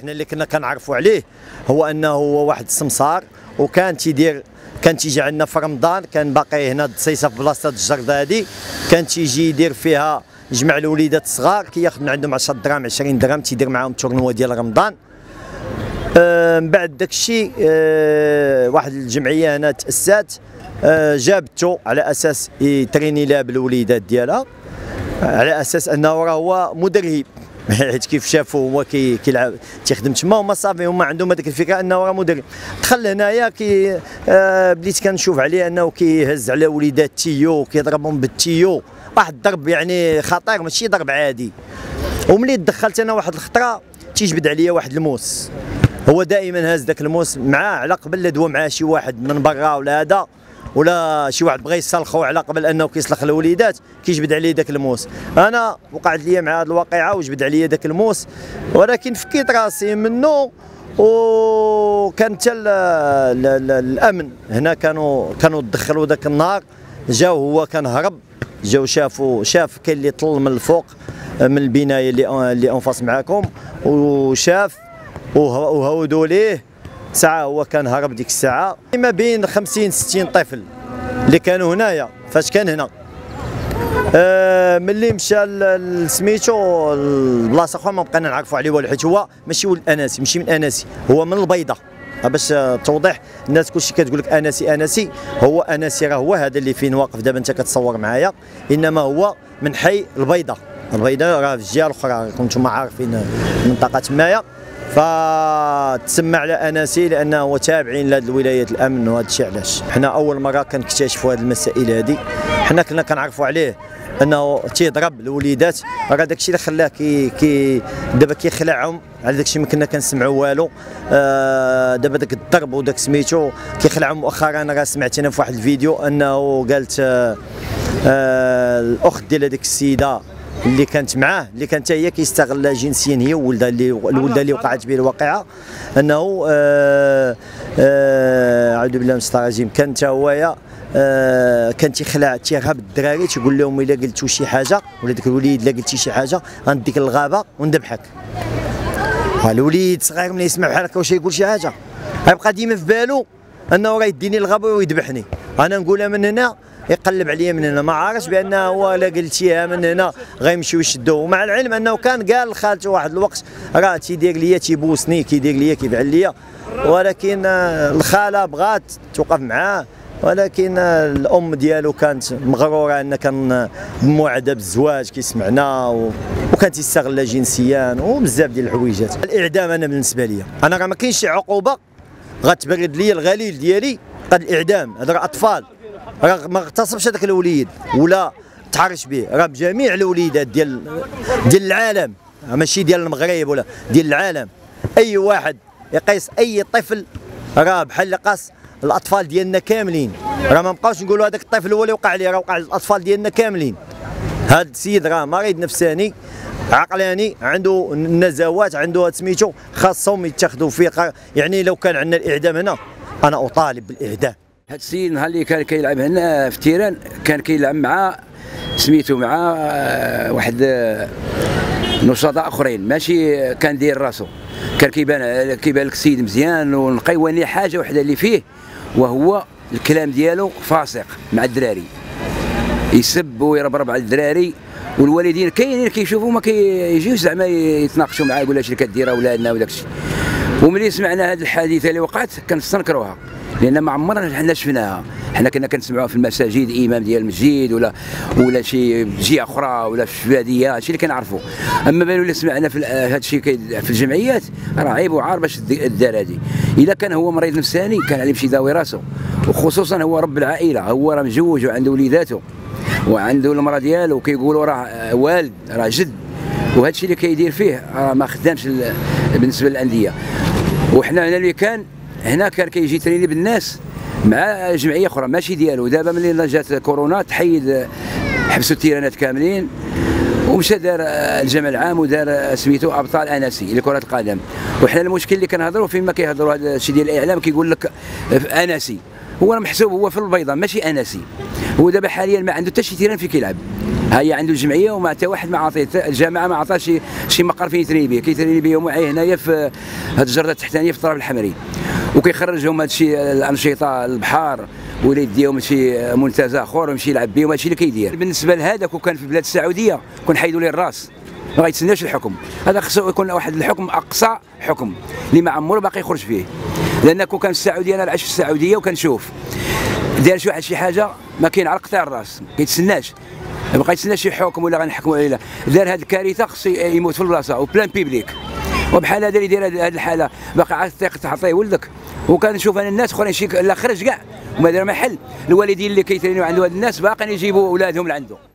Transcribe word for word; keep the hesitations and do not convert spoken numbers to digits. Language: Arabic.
حنا اللي كنا كنعرفوا عليه هو انه هو واحد السمسار، وكان تيدير كان تيجي عندنا في رمضان، كان باقي هنا دسيسه في بلاصه الجرده هذه، كان تيجي يدير فيها يجمع الوليدات الصغار كياخذ من عندهم عشرة دراهم عشرين درهم، تيدير معاهم التورنوا ديال رمضان. آه من بعد داك الشيء آه واحد الجمعيه هنا تاسات، آه جابته على اساس يتريني لها بالوليدات ديالها، على اساس انه راه هو مدرب حيت كيف شافوا هو كيلعب تيخدم تما، هما صافي هما عندهم هذيك الفكره انه راه مدرب. دخل هنايا كي آه بديت كنشوف عليه انه كيهز على وليدات تيو كيضربهم بالتيو، واحد الضرب يعني خطير ماشي ضرب عادي. وملي دخلت انا واحد الخطره تيجبد عليا واحد الموس، هو دائما هاز ذاك الموس معاه على قبل لا دوا معاه شي واحد من برا ولا هذا، ولا شي واحد بغى يسلخو على قبل انه كيسلخ الوليدات كيجبد عليه ذاك الموس. انا وقعت لي مع هذه الواقعه وجبد عليا ذاك الموس، ولكن فكيت راسي منه. وكان حتى الامن هنا كانوا كانوا دخلوا ذاك النهار، جاو هو كان هرب، جاو شافوا شاف كاين اللي طل من الفوق من البنايه اللي اللي انفاس معاكم، وشاف وهودوا ليه ساعه، هو كان هرب ديك الساعه. ما بين خمسين ستين طفل اللي كانوا هنايا فاش كان هنا. آه ملي مشى لسميتو البلاصه اخرى ما بقينا نعرفوا عليه والو، حيت هو ماشي ولد اناسي، ماشي من اناسي، هو من البيضه. باش توضيح الناس كلشي كتقول لك اناسي اناسي، هو اناسي راه هو هذا اللي فين واقف دابا انت كتصور معايا، انما هو من حي البيضه. البيضه راه في الجهه الاخرى، كنتم عارفين المنطقه تمايا، فتسمى على اناسي لانه هو تابعين لهذه الولايات الامن. وهذا الشيء علاش حنا اول مره كنكتشفوا هذه المسائل هذه. حنا كنا كنعرفوا عليه انه تيضرب الوليدات، راه داك الشيء اللي خلاه كي كي دابا كيخلعهم على داك الشيء ما كنا كنسمعوا والو. آه دابا داك الضرب وداك سميتو كيخلعهم. مؤخرا راه سمعت انا في واحد الفيديو انه قالت آه آه الاخت ديال هذيك السيده اللي كانت معاه، اللي كانت هي كيستغلها جنسيا هي وولدها، اللي الولده اللي وقعت به الواقعه، انه آه آه اعوذ بالله من الشيطان الرجيم، كان حتى هو آه كان تيخلع تيرهب الدراري، تيقول لهم الا قلتوا شي حاجه ولا داك الوليد الا قلتي شي حاجه غنديك للغابه وندبحك. الوليد صغير ملي يسمع بحال هكا واش يقول شي حاجه غيبقى ديما في بالو انه راه يديني للغابه ويذبحني. انا نقولها من هنا يقلب عليا من هنا، ما عارفش بانه هو الا قلتيها من هنا غيمشيو يشدوه. ومع العلم انه كان قال لخالته واحد الوقت راه تيدير ليا تيبوسني كيدير ليا كيفعل ليا، ولكن الخاله بغات توقف معاه، ولكن الام ديالو كانت مغروره ان كان موعده بالزواج كيسمعنا، وكانت يستغلها جنسيا وبزاف ديال الحويجات. الاعدام انا بالنسبه لي انا راه ما كاينش شي عقوبه غتبرد لي الغليل ديالي قد الاعدام. هذا راه اطفال، راه ما اغتصبش هذاك الوليد ولا تحرش به، راه بجميع الوليدات ديال ديال العالم، ماشي ديال المغرب ولا ديال العالم. اي واحد يقيس اي طفل راه بحال اللي قاس الاطفال ديالنا كاملين. راه ما نبقاوش نقولوا هذاك الطفل هو اللي وقع عليه، راه وقع الاطفال ديالنا كاملين. هذا السيد راه مريض نفساني عقلاني، عنده نزوات، عنده هاد سميتو، خاصهم يتخذوا فيه. يعني لو كان عندنا الاعدام هنا انا اطالب بالاعدام. هاد السيد نهار اللي كان كيلعب هنا في التيران كان كيلعب مع سميتو مع واحد نشطاء اخرين، ماشي كان داير راسو، كان كيبان كيبان لك السيد مزيان ونقي. ولي حاجه وحده اللي فيه وهو الكلام ديالو فاسق مع الدراري، يسب ويربرب على الدراري، والوالدين كاينين كيشوفوا ما كيجيوش زعما يتناقشوا معاه يقول اش اللي كدير اولادنا وداك الشيء. وملي سمعنا هذه الحادثه اللي وقعت كنستنكروها، لان ما عمرنا حنا شفناها. حنا كنا كنسمعوها في المساجد، امام ديال المسجد ولا ولا شي جهه اخرى ولا في الشباديه، هادشي اللي كنعرفوا. اما بانوا اللي سمعنا في هذا الشيء في الجمعيات راه عيب وعار باش الدار هذه. اذا كان هو مريض نفساني كان عليه يمشي يداوي راسه، وخصوصا هو رب العائله، هو راه مزوج وعنده وليداته وعنده المراه ديالو، وكيقولوا راه والد راه جد، وهذا الشيء اللي كيدير فيه راه ما خدامش بالنسبه للانديه. وحنا هنا اللي كان هنا كان كيجي تريني بالناس مع جمعيه اخرى ماشي ديالو. دابا ملي جات كورونا تحيد، حبسوا التيرانات كاملين ومشى دار الجمع العام ودار سميتو ابطال اناسي لكره القدم. وحنا المشكل اللي كنهضروا فيما كيهضروا هذا الشيء ديال الاعلام كيقول لك اناسي، هو راه محسوب هو في البيضاء ماشي انسي. هو دابا حاليا ما عنده حتى شي تيران فين كيلعب، ها هي عنده الجمعيه وما حتى واحد ما عاطيه، الجماعه ما عطاش شي شي مقر فين يتريني به، كيتريني به معايا هنايا في هاد الجرده التحتانيه في الطراب الحمري، وكيخرجهم هادشي الانشطه البحار ولا يديهم شي منتزه اخر ويمشي يلعب بهم، هادشي اللي كيدير. بالنسبه لهذاك وكان في البلاد السعوديه كون حيدوا ليه الراس، ما غيتسناش الحكم، هذا خصو يكون واحد الحكم اقصى حكم اللي ما عمره باقي يخرج فيه، لان كون كان في السعوديه انا عشت في السعوديه وكنشوف دار شي واحد شي حاجه ما كاين على قطع الراس، ما كيتسناش، ما بقى يتسنى شي حكم ولا غنحكموا عليه، لا دار هذه الكارثه خصو يموت في البلاصه وبلان بيبليك. وبحال هذا اللي داير هذه الحاله باقي عاد الطريق تعطيه ولدك، وكنشوف انا الناس اخرين شي لا خرج كاع وما دار محل، الوالدين اللي كيترينوا عنده هاد الناس باقيين يجيبوا اولادهم لعنده.